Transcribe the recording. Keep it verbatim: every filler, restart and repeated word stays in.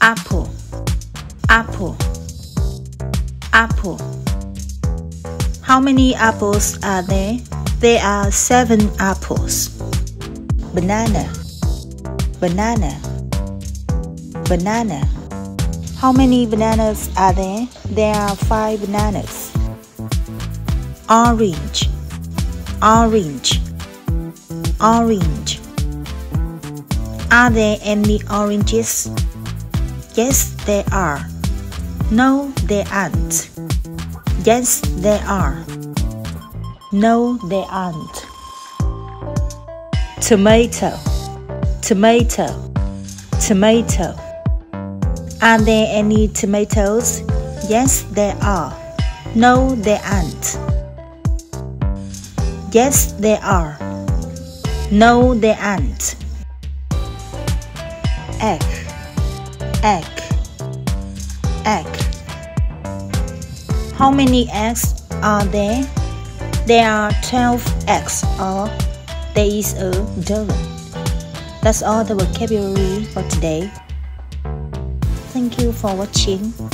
apple, apple, apple. How many apples are there? There are seven apples. Banana, banana, banana. How many bananas are there? There are five bananas. Orange, orange, orange. Are there any oranges? Yes, there are. No, there aren't. Yes, there are. No, there aren't. Tomato, tomato, tomato. Are there any tomatoes? Yes, there are. No, there aren't. Yes, there are. No, there aren't. Egg, egg, egg. How many eggs are there? There are twelve eggs, or there is a dozen. That's all the vocabulary for today. Thank you for watching.